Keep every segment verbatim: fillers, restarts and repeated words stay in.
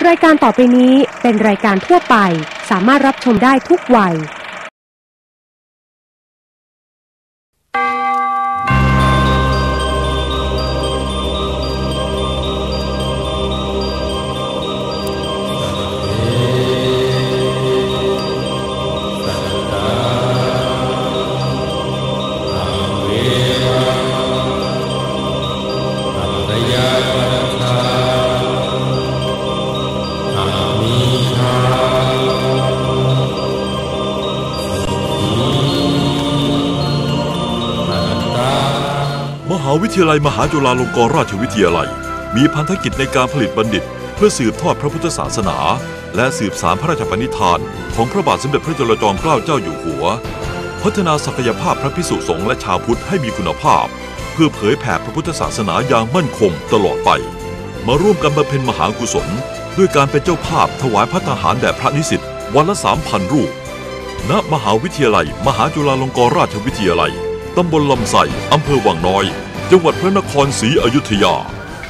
รายการต่อไปนี้เป็นรายการทั่วไปสามารถรับชมได้ทุกวัยมหาวิทยาลัยมหาจุฬาลงกรณราชวิทยาลัยมีพันธกิจในการผลิตบัณฑิตเพื่อสืบทอดพระพุทธศาสนาและสืบสานพระราชปณิธานของพระบาทสมเด็จพระจุลจอมเกล้าเจ้าอยู่หัวพัฒนาศักยภาพพระภิกษุสงฆ์และชาวพุทธให้มีคุณภาพเพื่อเผยแผ่พระพุทธศาสนาอย่างมั่นคงตลอดไปมาร่วมกันบำเพ็ญมหากุศลด้วยการเป็นเจ้าภาพถวายภัตตาหารแด่พระนิสิตวันละ สามพัน รูปณมหาวิทยาลัยมหาจุฬาลงกรณราชวิทยาลัยตำบลลำไส้อำเภอวังน้อยจังหวัดพระนครศรีอยุธยา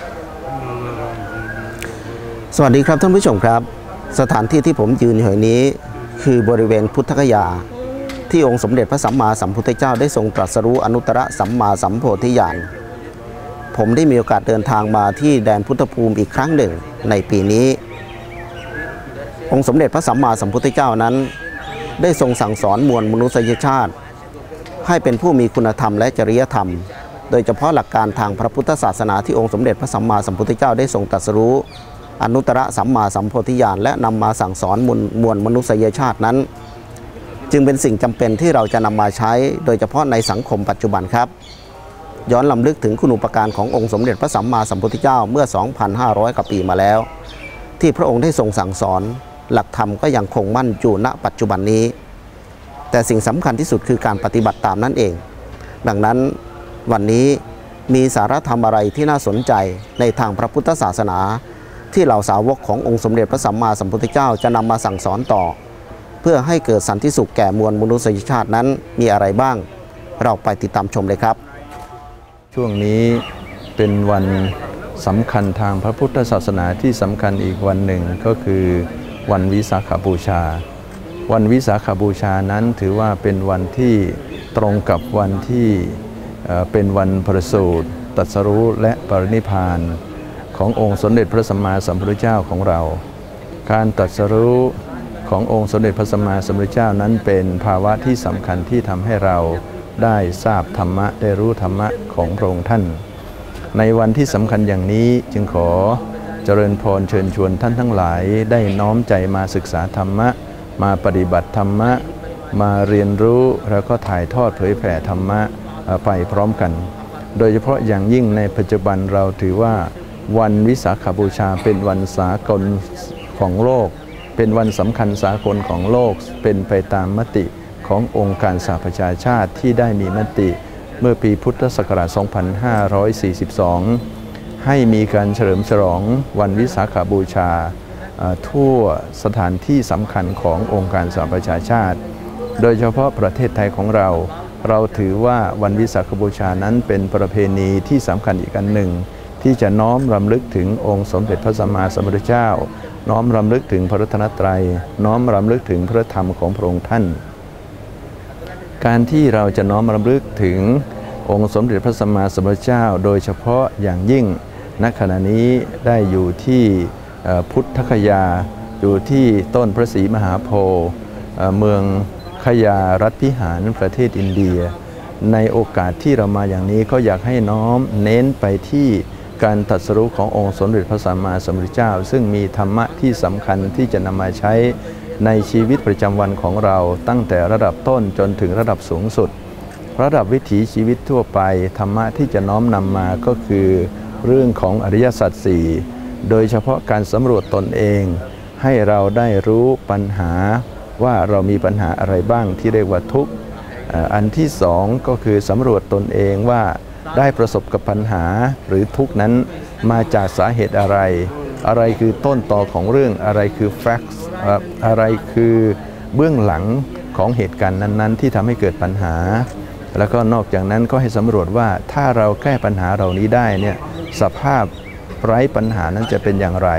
สวัสดีครับท่านผู้ชมครับสถานที่ที่ผมยืนอยู่นี้คือบริเวณพุทธคยาที่องค์สมเด็จพระสัมมาสัมพุทธเจ้าได้ทรงตรัสรู้อนุตตรสัมมาสัมโพธิญาณผมได้มีโอกาสเดินทางมาที่แดนพุทธภูมิอีกครั้งหนึ่งในปีนี้องค์สมเด็จพระสัมมาสัมพุทธเจ้านั้นได้ทรงสั่งสอนมวลมนุษยชาติให้เป็นผู้มีคุณธรรมและจริยธรรมโดยเฉพาะหลักการทางพระพุทธศาสนาที่องค์สมเด็จพระสัมมาสัมพุทธเจ้าได้ทรงตรัสรู้อนุตตรสัมมาสัมโพธิญาณและนำมาสั่งสอนมวลมนุษยชาตินั้นจึงเป็นสิ่งจำเป็นที่เราจะนำมาใช้โดยเฉพาะในสังคมปัจจุบันครับย้อนลำลึกถึงคุณูปการขององค์สมเด็จพระสัมมาสัมพุทธเจ้าเมื่อ สองพันห้าร้อย กว่าปีมาแล้วที่พระองค์ได้ทรงสั่งสอนหลักธรรมก็ยังคงมั่นอยู่ณปัจจุบันนี้แต่สิ่งสำคัญที่สุดคือการปฏิบัติตามนั่นเองดังนั้นวันนี้มีสาระธรรมอะไรที่น่าสนใจในทางพระพุทธศาสนาที่เหล่าสาวกขององค์สมเด็จพระสัมมาสัมพุทธเจ้าจะนำมาสั่งสอนต่อเพื่อให้เกิดสันติสุขแก่มวลมนุษยชาตินั้นมีอะไรบ้างเราไปติดตามชมเลยครับช่วงนี้เป็นวันสำคัญทางพระพุทธศาสนาที่สำคัญอีกวันหนึ่งก็คือวันวิสาขบูชาวันวิสาขบูชานั้นถือว่าเป็นวันที่ตรงกับวันที่เป็นวันประสูติตรัสรู้และปรินิพพานขององค์สมเด็จพระสัมมาสัมพุทธเจ้าของเราการตรัสรู้ขององค์สมเด็จพระสัมมาสัมพุทธเจ้านั้นเป็นภาวะที่สำคัญที่ทำให้เราได้ทราบธรรมะได้รู้ธรรมะของพระองค์ท่านในวันที่สำคัญอย่างนี้จึงขอเจริญพรเชิญชวนท่านทั้งหลายได้น้อมใจมาศึกษาธรรมะมาปฏิบัติธรรมะมาเรียนรู้แล้วก็ถ่ายทอดเผยแผ่ธรรมะไปพร้อมกันโดยเฉพาะอย่างยิ่งในปัจจุบันเราถือว่าวันวิสาขบูชาเป็นวันสากลของโลกเป็นวันสำคัญสากลของโลกเป็นไปตามมติขององค์การสหประชาชาติที่ได้มีมติเมื่อปีพุทธศักราช สองพันห้าร้อยสี่สิบสอง ให้มีการเฉลิมฉลองวันวิสาขบูชาทั่วสถานที่สำคัญขององค์การสหประชาชาติโดยเฉพาะประเทศไทยของเราเราถือว่าวันวิสาขบูชานั้นเป็นประเพณีที่สำคัญอีกอันหนึ่งที่จะน้อมรำลึกถึงองค์สมเด็จพระสัมมาสัมพุทธเจ้าน้อมรำลึกถึงพระรัตนตรัยน้อมรำลึกถึงพระธรรมของพระองค์ท่านการที่เราจะน้อมรำลึกถึงองค์สมเด็จพระสัมมาสัมพุทธเจ้าโดยเฉพาะอย่างยิ่งณขณะนี้ได้อยู่ที่พุทธคยาอยู่ที่ต้นพระศรีมหาโพธิ์เมืองขยารัฐพิหารประเทศอินเดียในโอกาสที่เรามาอย่างนี้ก็อยากให้น้อมเน้นไปที่การตรัสรู้ขององค์สมเด็จพระสัมมาสัมพุทธเจ้าซึ่งมีธรรมะที่สำคัญที่จะนำมาใช้ในชีวิตประจำวันของเราตั้งแต่ระดับต้นจนถึงระดับสูงสุดระดับวิถีชีวิตทั่วไปธรรมะที่จะน้อมนำมาก็คือเรื่องของอริยสัจสี่โดยเฉพาะการสำรวจตนเองให้เราได้รู้ปัญหาว่าเรามีปัญหาอะไรบ้างที่เรียกว่าทุกข์อันที่สองก็คือสำรวจตนเองว่าได้ประสบกับปัญหาหรือทุกข์นั้นมาจากสาเหตุอะไรอะไรคือต้นตอของเรื่องอะไรคือ facts อะไรคือเบื้องหลังของเหตุการณ์นั้นๆที่ทำให้เกิดปัญหาแล้วก็นอกจากนั้นก็ให้สำรวจว่าถ้าเราแก้ปัญหาเหล่านี้ได้เนี่ยสภาพไร้ปัญหานั้นจะเป็นอย่างไร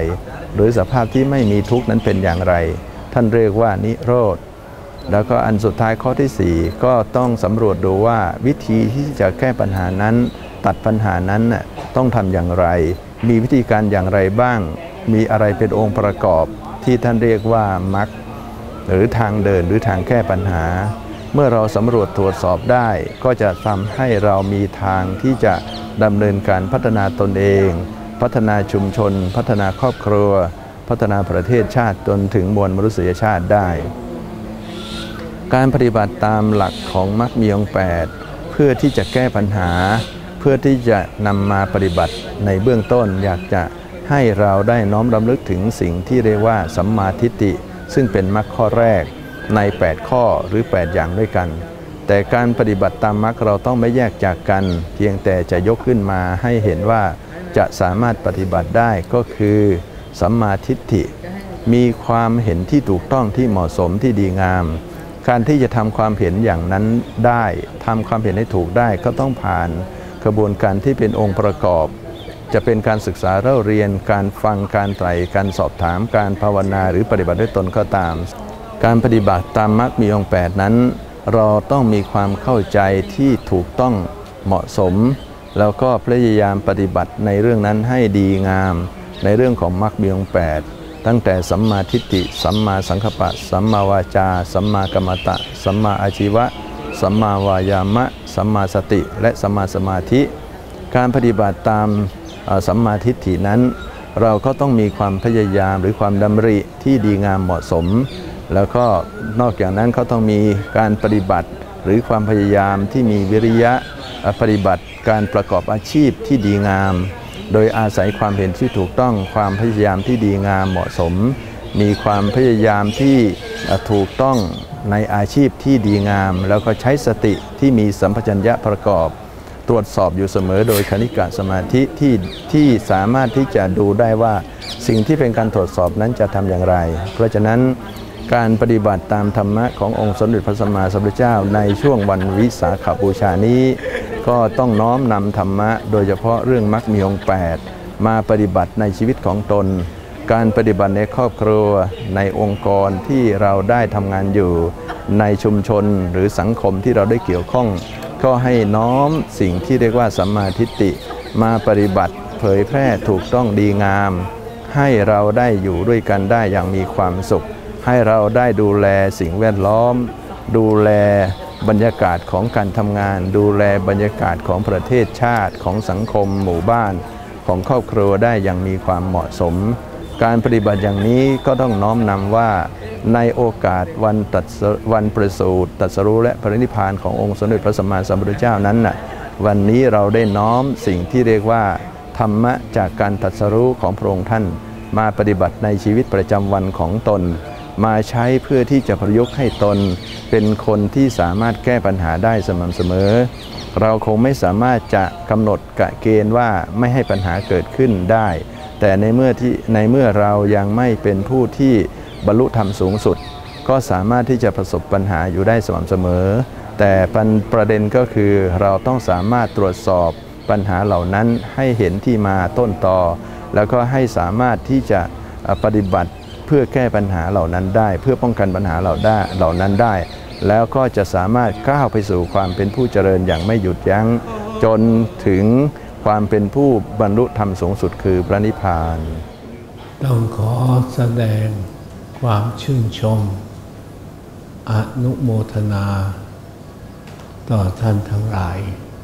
หรือสภาพที่ไม่มีทุกข์นั้นเป็นอย่างไรท่านเรียกว่านิโรธแล้วก็อันสุดท้ายข้อที่สี่ก็ต้องสำรวจดูว่าวิธีที่จะแก้ปัญหานั้นตัดปัญหานั้นน่ะต้องทำอย่างไรมีวิธีการอย่างไรบ้างมีอะไรเป็นองค์ประกอบที่ท่านเรียกว่ามรรคหรือทางเดินหรือทางแก้ปัญหาเมื่อเราสำรวจตรวจสอบได้ก็จะทำให้เรามีทางที่จะดำเนินการพัฒนาตนเองพัฒนาชุมชนพัฒนาครอบครัวพัฒนาประเทศชาติจนถึงมวลมนุษยชาติได้การปฏิบัติตามหลักของมรรคมีองค์แปดเพื่อที่จะแก้ปัญหาเพื่อที่จะนำมาปฏิบัติในเบื้องต้นอยากจะให้เราได้น้อมรำลึกถึงสิ่งที่เรียกว่าสัมมาทิฏฐิซึ่งเป็นมรรคข้อแรกในแปดข้อหรือแปดอย่างด้วยกันแต่การปฏิบัติตามมรรคเราต้องไม่แยกจากกันเพียงแต่จะยกขึ้นมาให้เห็นว่าจะสามารถปฏิบัติได้ก็คือสัมมาทิฏฐิมีความเห็นที่ถูกต้องที่เหมาะสมที่ดีงามการที่จะทำความเห็นอย่างนั้นได้ทำความเห็นให้ถูกได้ก็ต้องผ่านกระบวนการที่เป็นองค์ประกอบจะเป็นการศึกษาเล่าเรียนการฟังการไตร่การสอบถามการภาวนาหรือปฏิบัติด้วยตนก็ตามการปฏิบัติตามมรรคมีองค์แปดนั้นเราต้องมีความเข้าใจที่ถูกต้องเหมาะสมแล้วก็พยายามปฏิบัติในเรื่องนั้นให้ดีงามในเรื่องของมรรคมีองค์แปดตั้งแต่สัมมาทิฏฐิสัมมาสังกัปปะสัมมาวาจาสัมมากัมมันตะสัมมาอาชีวะสัมมาวายามะสัมมาสติและสัมมาสมาธิการปฏิบัติตามสัมมาทิฏฐินั้นเราก็ต้องมีความพยายามหรือความดำริที่ดีงามเหมาะสมแล้วก็นอกจากนั้นเขาต้องมีการปฏิบัติหรือความพยายามที่มีวิริยะปฏิบัติการประกอบอาชีพที่ดีงามโดยอาศัยความเห็นที่ถูกต้องความพยายามที่ดีงามเหมาะสมมีความพยายามที่ถูกต้องในอาชีพที่ดีงามแล้วก็ใช้สติที่มีสัมปชัญญะประกอบตรวจสอบอยู่เสมอโดยคณิกะสมาธิที่ที่สามารถที่จะดูได้ว่าสิ่งที่เป็นการตรวจสอบนั้นจะทำอย่างไรเพราะฉะนั้นการปฏิบัติตามธรรมะขององค์สมเด็จพระสัมมาสัมพุทธเจ้าในช่วงวันวิสาขบูชานี้ก็ต้องน้อมนำธรรมะโดยเฉพาะเรื่องมรรคมีองค์แปดมาปฏิบัติในชีวิตของตนการปฏิบัติในครอบครัวในองค์กรที่เราได้ทำงานอยู่ในชุมชนหรือสังคมที่เราได้เกี่ยวข้องก็ให้น้อมสิ่งที่เรียกว่าสัมมาทิฏฐิมาปฏิบัติเผยแพร่ถูกต้องดีงามให้เราได้อยู่ด้วยกันได้อย่างมีความสุขให้เราได้ดูแลสิ่งแวดล้อมดูแลบรรยากาศของการทำงานดูแลบรรยากาศของประเทศชาติของสังคมหมู่บ้านของครอบครัวได้อย่างมีความเหมาะสมการปฏิบัติอย่างนี้ก็ต้องน้อมนำว่าในโอกาสวันตัดวันประสูติตรัสรู้และปรินิพพานขององค์สมเด็จพระสัมมาสัมพุทธเจ้านั้นน่ะวันนี้เราได้น้อมสิ่งที่เรียกว่าธรรมะจากการตรัสรู้ของพระองค์ท่านมาปฏิบัติในชีวิตประจำวันของตนมาใช้เพื่อที่จะประยุกต์ให้ตนเป็นคนที่สามารถแก้ปัญหาได้สม่ำเสมอเราคงไม่สามารถจะกำหนดกะเกณฑ์ว่าไม่ให้ปัญหาเกิดขึ้นได้แต่ในเมื่อที่ในเมื่อเรายังไม่เป็นผู้ที่บรรลุธรรมสูงสุดก็สามารถที่จะประสบปัญหาอยู่ได้สม่ำเสมอแต่ประเด็นก็คือเราต้องสามารถตรวจสอบปัญหาเหล่านั้นให้เห็นที่มาต้นตอแล้วก็ให้สามารถที่จะปฏิบัติเพื่อแก้ปัญหาเหล่านั้นได้เพื่อป้องกันปัญหาเหล่าได้เหล่านั้นได้แล้วก็จะสามารถก้าวไปสู่ความเป็นผู้เจริญอย่างไม่หยุดยั้งจนถึงความเป็นผู้บรรลุธรรมสูงสุดคือพระนิพพานต้องขอแสดงความชื่นชมอนุโมทนาต่อท่านทั้งหลาย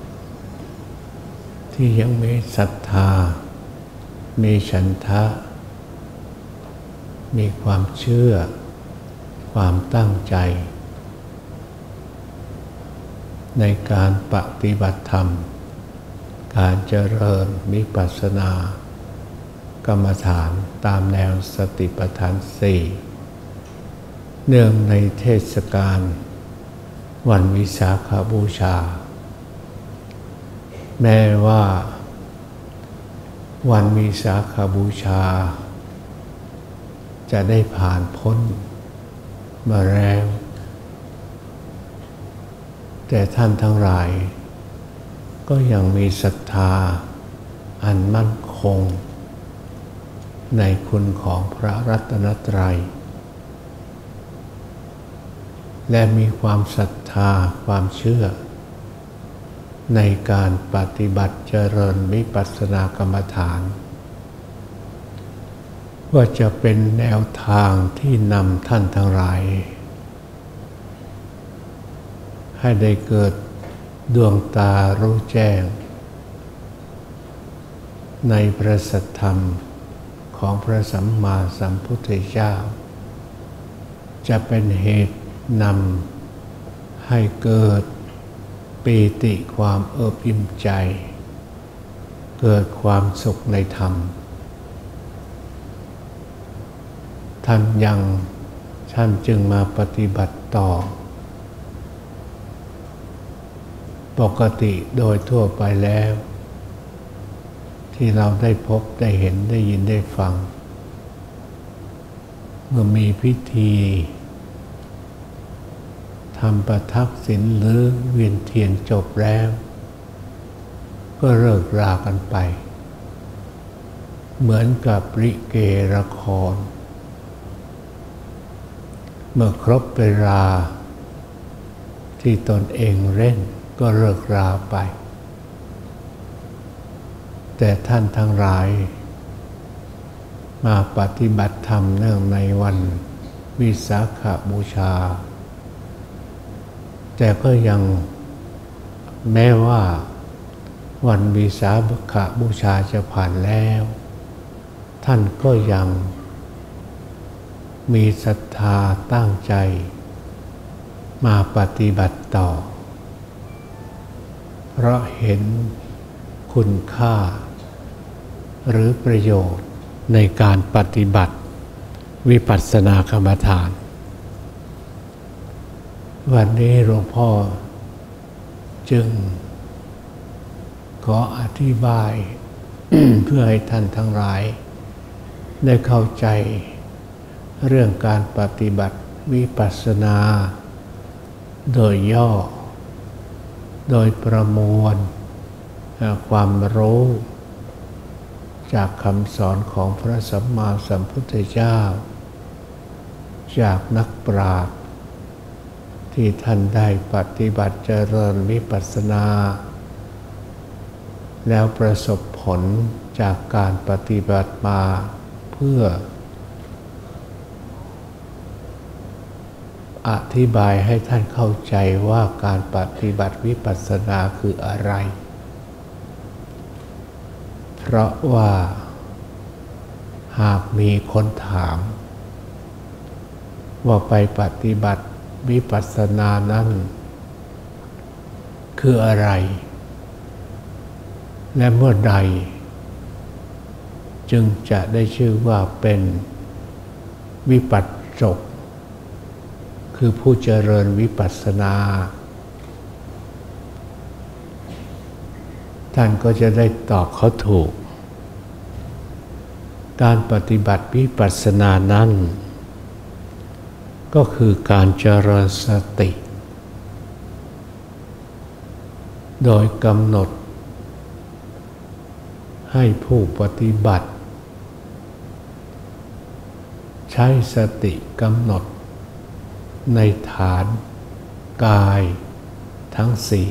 ที่ยังมีศรัทธามีฉันทะมีความเชื่อความตั้งใจในการปฏิบัติธรรมการเจริญวิปัสสนากรรมฐานตามแนวสติปัฏฐานสี่เนื่องในเทศกาลวันวิสาขบูชาแม้ว่าวันวิสาขบูชาจะได้ผ่านพ้นมาแล้วแต่ท่านทั้งหลายก็ยังมีศรัทธาอันมั่นคงในคุณของพระรัตนตรัยและมีความศรัทธาความเชื่อในการปฏิบัติเจริญวิปัสสนากรรมฐานว่าจะเป็นแนวทางที่นำท่านทั้งหลายให้ได้เกิดดวงตารู้แจ้งในพระสัทธรรมของพระสัมมาสัมพุทธเจ้าจะเป็นเหตุนำให้เกิดปีติความเอิบอิ่มใจเกิดความสุขในธรรมท่านยังท่านจึงมาปฏิบัติต่อปกติโดยทั่วไปแล้วที่เราได้พบได้เห็นได้ยินได้ฟังเมื่อมีพิธีทำประทักษิณหรือเวียนเทียนจบแล้วก็เลิกรากันไปเหมือนกับลิเกละครเมื่อครบเวลาที่ตนเองเล่นก็เลิกราไปแต่ท่านทั้งหลายมาปฏิบัติธรรมเนื่องในวันวิสาขบูชาแต่ก็ยังแม้ว่าวันวิสาขบูชาจะผ่านแล้วท่านก็ยังมีศรัทธาตั้งใจมาปฏิบัติต่อเพราะเห็นคุณค่าหรือประโยชน์ในการปฏิบัติวิปัสสนากรรมฐานวันนี้หลวงพ่อจึงขออธิบาย เพื่อให้ท่านทั้งหลายได้เข้าใจเรื่องการปฏิบัติวิปัสสนาโดยย่อโดยประมวลความรู้จากคำสอนของพระสัมมาสัมพุทธเจ้าจากนักปราชญ์ที่ท่านได้ปฏิบัติเจริญวิปัสสนาแล้วประสบผลจากการปฏิบัติมาเพื่ออธิบายให้ท่านเข้าใจว่าการปฏิบัติวิปัสสนาคืออะไรเพราะว่าหากมีคนถามว่าไปปฏิบัติวิปัสสนานั้นคืออะไรและเมื่อใดจึงจะได้ชื่อว่าเป็นวิปัสสกคือผู้เจริญวิปัสสนาท่านก็จะได้ตอบเขาถูกการปฏิบัติวิปัสสนานั้นก็คือการเจริญสติโดยกำหนดให้ผู้ปฏิบัติใช้สติกำหนดในฐานกายทั้งสี่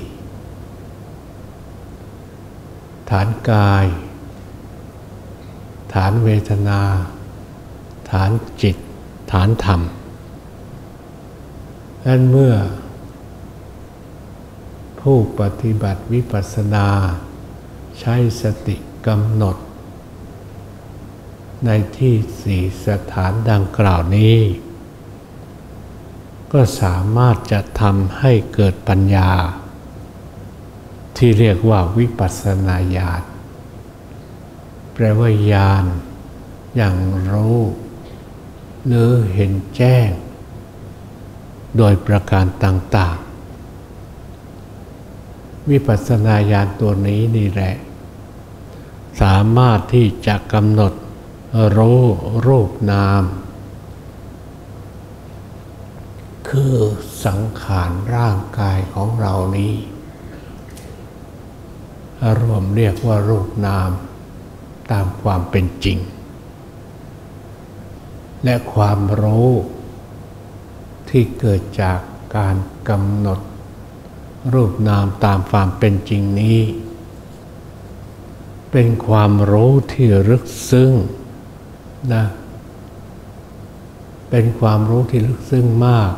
ฐานกายฐานเวทนาฐานจิตฐานธรรมดังนั้นเมื่อผู้ปฏิบัติวิปัสสนาใช้สติกำหนดในที่สี่สถานดังกล่าวนี้ก็สามารถจะทำให้เกิดปัญญาที่เรียกว่าวิปัสสนาญาณแปลว่าญาณอย่างรู้หรือเห็นแจ้งโดยประการต่างๆวิปัสสนาญาณตัวนี้นี่แหละสามารถที่จะกำหนดรู้รูปนามคือสังขารร่างกายของเรานี้รวมเรียกว่ารูปนามตามความเป็นจริงและความรู้ที่เกิดจากการกำหนดรูปนามตามความเป็นจริงนี้เป็นความรู้ที่ลึกซึ้งนะเป็นความรู้ที่ลึกซึ้งมาก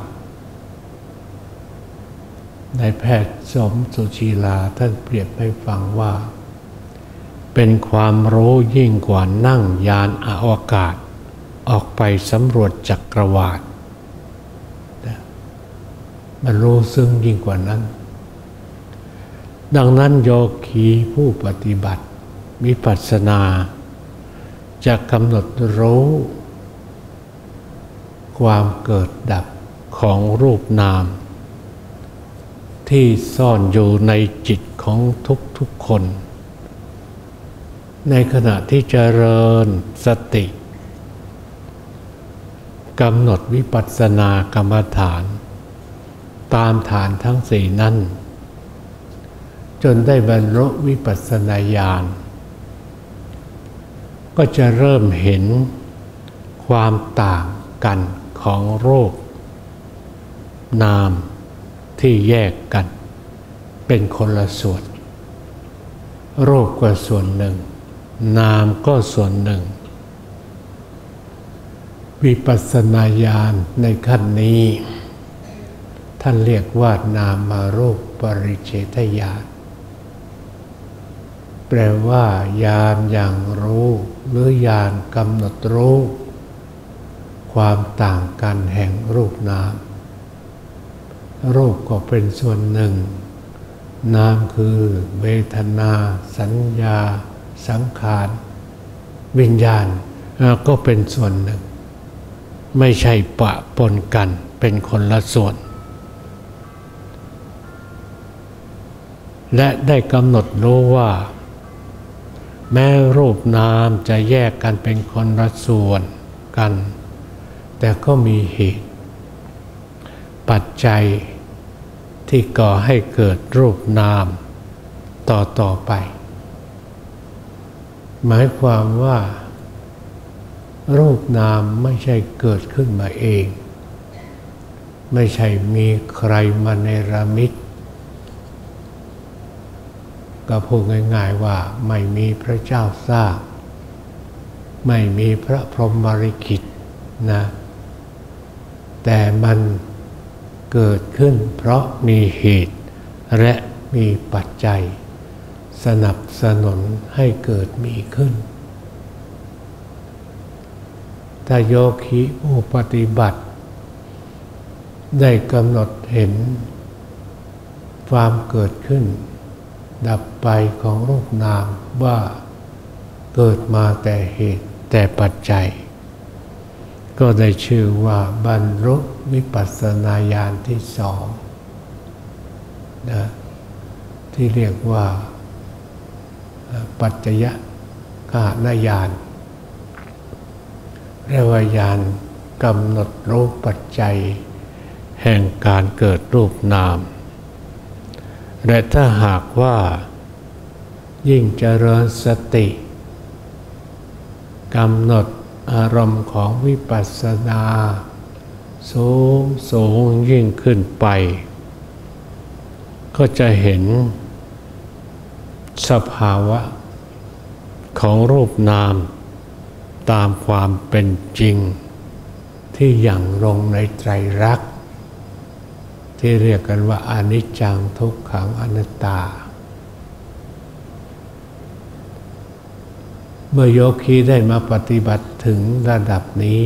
นายแพทย์สมสุชีลาท่านเปรียบให้ฟังว่าเป็นความรู้ยิ่งกว่านั่งยานอวกาศออกไปสำรวจจักรวาลมันรู้ซึ้งยิ่งกว่านั้นดังนั้นโยคีผู้ปฏิบัติวิปัสสนาจะกำหนดรู้ความเกิดดับของรูปนามที่ซ่อนอยู่ในจิตของทุกๆคนในขณะที่เจริญสติกำหนดวิปัสสนากรรมฐานตามฐานทั้งสี่นั้นจนได้บรรลุวิปัสสนาญาณก็จะเริ่มเห็นความต่างกันของรูปนามที่แยกกันเป็นคนละส่วนรูปก็ส่วนหนึ่งนามก็ส่วนหนึ่งวิปัสสนาญาณในขั้นนี้ท่านเรียกว่านามารูปปริเฉทญาณแปลว่าญาณอย่างรู้หรือญาณกำหนดรู้ความต่างกันแห่งรูปนามรูปก็เป็นส่วนหนึ่งนามคือเวทนาสัญญาสังขารวิญญาณก็เป็นส่วนหนึ่งไม่ใช่ปะปนกันเป็นคนละส่วนและได้กำหนดรู้ว่าแม้รูปนามจะแยกกันเป็นคนละส่วนกันแต่ก็มีเหตุปัจจัยที่ก่อให้เกิดรูปนามต่อต่อไปหมายความว่ารูปนามไม่ใช่เกิดขึ้นมาเองไม่ใช่มีใครมาเนรมิตก็พูดง่ายๆว่าไม่มีพระเจ้าสร้างไม่มีพระพรหมลิขิตนะแต่มันเกิดขึ้นเพราะมีเหตุและมีปัจจัยสนับสนุนให้เกิดมีขึ้นถ้าโยคีผู้ปฏิบัติได้กำหนดเห็นความเกิดขึ้นดับไปของรูปนามว่าเกิดมาแต่เหตุแต่ปัจจัยก็ได้ชื่อว่าบรรลุวิปัสสนาญาณที่สองนะที่เรียกว่าปัจจยฆานญาณเรียกว่าญาณกำหนดรู้ปัจจัยแห่งการเกิดรูปนามและถ้าหากว่ายิ่งเจริญสติกำหนดอารมณ์ของวิปัสสนาสูงสูงยิ่งขึ้นไปก็จะเห็นสภาวะของรูปนามตามความเป็นจริงที่อย่างลงในไตรลักษณ์ที่เรียกกันว่าอนิจจังทุกขังอนัตตาเมื่อโยคีได้มาปฏิบัติถึงระดับนี้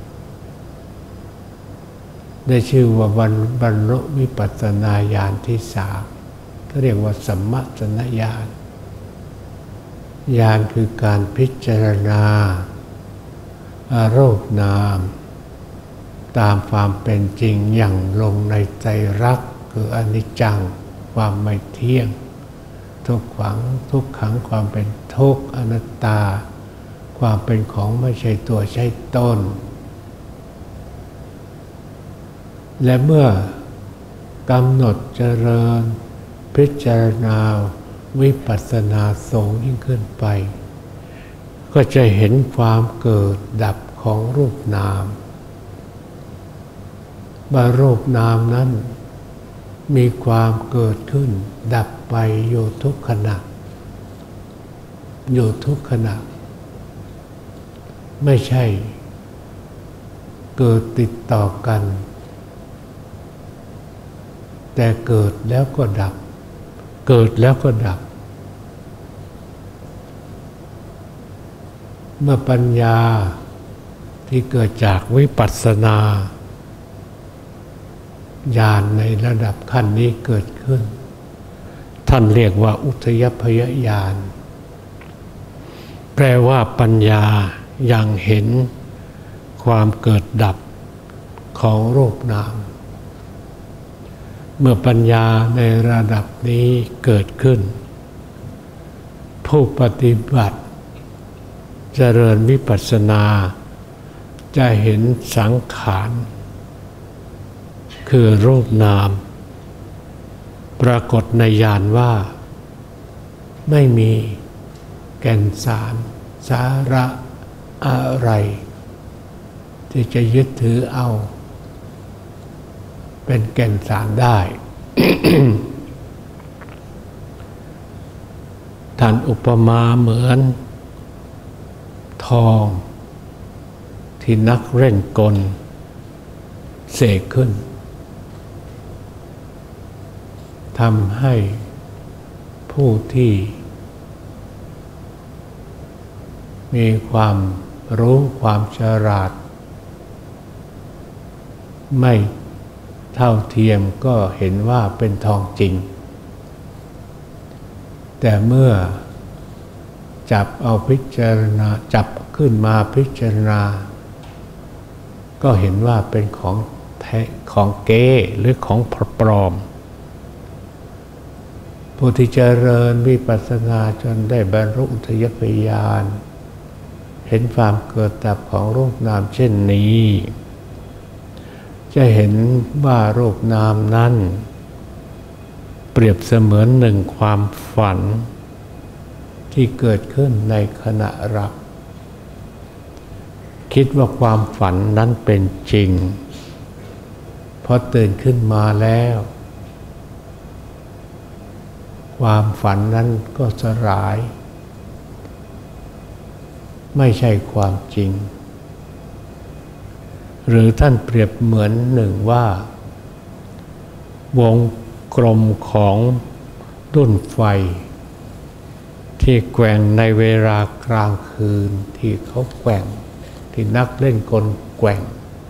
ได้ชื่อว่าบรรลุวิปัสสนาญาณที่สามก็เรียกว่าสัมมัสสนญาณญาณคือการพิจารณารูปนามตามความเป็นจริงอย่างลงในไตรลักษณ์คืออนิจจังความไม่เที่ยงทุกขังทุกขังความเป็นทุกข์อนัตตาความเป็นของไม่ใช่ตัวใช่ตนและเมื่อกำหนดเจริญพิจารณาวิปัสสนาสูงยิ่งขึ้นไปก็จะเห็นความเกิดดับขของรูปนามว่ารูปนามนั้นมีความเกิดขึ้นดับไปอยู่ทุกขณะอยู่ทุกขณะไม่ใช่เกิดติดต่อกันแต่เกิดแล้วก็ดับเกิดแล้วก็ดับเมื่อปัญญาที่เกิดจากวิปัสสนาญาณในระดับขั้นนี้เกิดขึ้นท่านเรียกว่าอุทยพยญาณแปลว่าปัญญายังเห็นความเกิดดับของรูปนามเมื่อปัญญาในระดับนี้เกิดขึ้นผู้ปฏิบัติเจริญวิปัสสนาจะเห็นสังขารคือรูปนามปรากฏในญาณว่าไม่มีแก่นสารสาระอะไรที่จะยึดถือเอาเป็นแก่นสารได้ ท่านอุปมาเหมือนทองที่นักเล่นกลเสกขึ้นทำให้ผู้ที่มีความรู้ความฉลาดไม่เท่าเทียมก็เห็นว่าเป็นทองจริงแต่เมื่อจับเอาพิจารณาจับขึ้นมาพิจารณาก็เห็นว่าเป็นของแท้ของเก๊หรือของปลอมผู้ที่เจริญวิปัสสนาจนได้บรรลุอุทยพยญาณเห็นความเกิดดับของรูปนามเช่นนี้จะเห็นว่ารูปนามนั้นเปรียบเสมือนหนึ่งความฝันที่เกิดขึ้นในขณะหลับคิดว่าความฝันนั้นเป็นจริงพอตื่นขึ้นมาแล้วความฝันนั้นก็สลายไม่ใช่ความจริงหรือท่านเปรียบเหมือนหนึ่งว่าวงกลมของดุ้นไฟที่แกว่งในเวลากลางคืนที่เขาแกว่งที่นักเล่นกลแกว่ง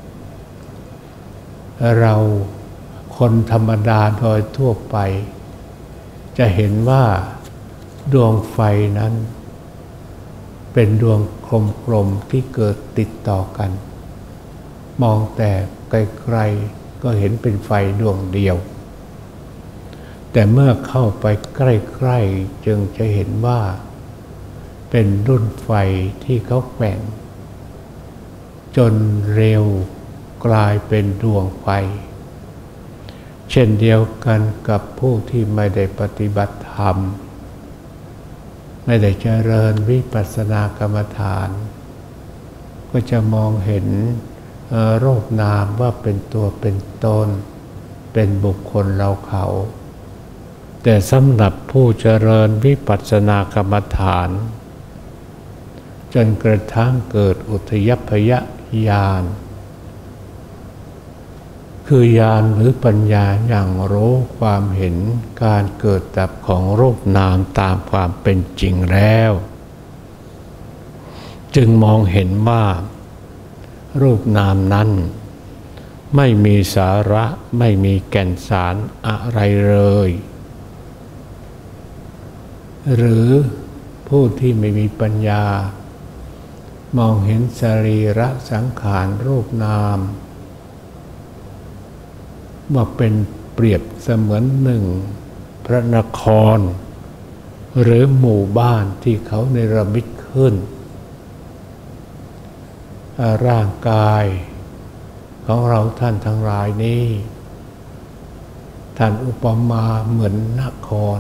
เราคนธรรมดาโดยทั่วไปจะเห็นว่าดวงไฟนั้นเป็นดวงกลมๆที่เกิดติดต่อกันมองแต่ไกลๆก็เห็นเป็นไฟดวงเดียวแต่เมื่อเข้าไปใกล้ๆจึงจะเห็นว่าเป็นดุ้นไฟที่เขาแกว่งจนเร็วกลายเป็นดวงไฟเช่นเดียวกันกับผู้ที่ไม่ได้ปฏิบัติธรรมไม่ได้เจริญวิปัสสนากรรมฐานก็จะมองเห็นรูปนามว่าเป็นตัวเป็นตนเป็นบุคคลเราเขาแต่สำหรับผู้เจริญวิปัสสนากรรมฐานจนกระทั่งเกิดอุทยพยญาณคือญาณหรือปัญญาอย่างรู้ความเห็นการเกิดดับของรูปนามตามความเป็นจริงแล้วจึงมองเห็นว่ารูปนามนั้นไม่มีสาระไม่มีแก่นสารอะไรเลยหรือผู้ที่ไม่มีปัญญามองเห็นสรีระสังขารรูปนามว่าเป็นเปรียบเสมือนหนึ่งพระนครหรือหมู่บ้านที่เขาเนรมิตขึ้นร่างกายของเราท่านทั้งหลายนี้ท่านอุปมาเหมือนนคร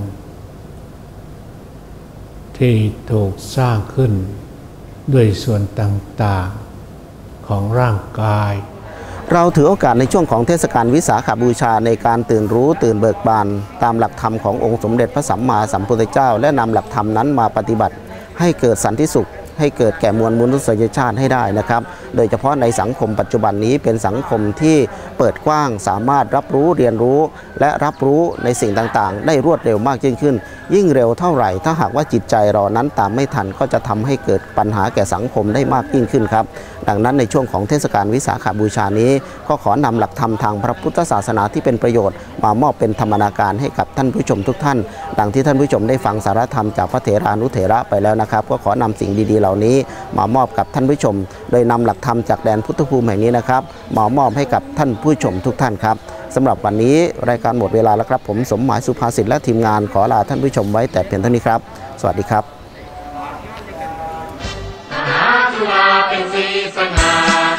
ที่ถูกสร้างขึ้นด้วยส่วนต่างของร่างกายเราถือโอกาสในช่วงของเทศกาลวิสาขบูชาในการตื่นรู้ตื่นเบิกบานตามหลักธรรมขององค์สมเด็จพระสัมมาสัมพุทธเจ้าและนำหลักธรรมนั้นมาปฏิบัติให้เกิดสันติสุขให้เกิดแก่มวลมนุษยชาติให้ได้นะครับโดยเฉพาะในสังคมปัจจุบันนี้เป็นสังคมที่เปิดกว้างสามารถรับรู้เรียนรู้และรับรู้ในสิ่งต่างๆได้รวดเร็วมากยิ่งขึ้นยิ่งเร็วเท่าไหร่ถ้าหากว่าจิตใจเรานั้นตามไม่ทันก็จะทำให้เกิดปัญหาแก่สังคมได้มากยิ่งขึ้นครับดังนั้นในช่วงของเทศกาลวิสาขบูชานี้ก็ขอนำหลักธรรมทางพระพุทธศาสนาที่เป็นประโยชน์มามอบเป็นธรรมนาการให้กับท่านผู้ชมทุกท่านดังที่ท่านผู้ชมได้ฟังสาระธรรมจากพระเถรานุเถระไปแล้วนะครับก็ขอนำสิ่งดีๆเหล่านี้มามอบกับท่านผู้ชมโดยนำหลักธรรมจากแดนพุทธภูมิแห่งนี้นะครับมามอบให้กับท่านผู้ชมทุกท่านครับสำหรับวันนี้รายการหมดเวลาแล้วครับผมสมหมายสุภาษิตและทีมงานขอลาท่านผู้ชมไว้แต่เพียงเท่านี้ครับสวัสดีครับมหาจุฬาเป็นศรีสง่า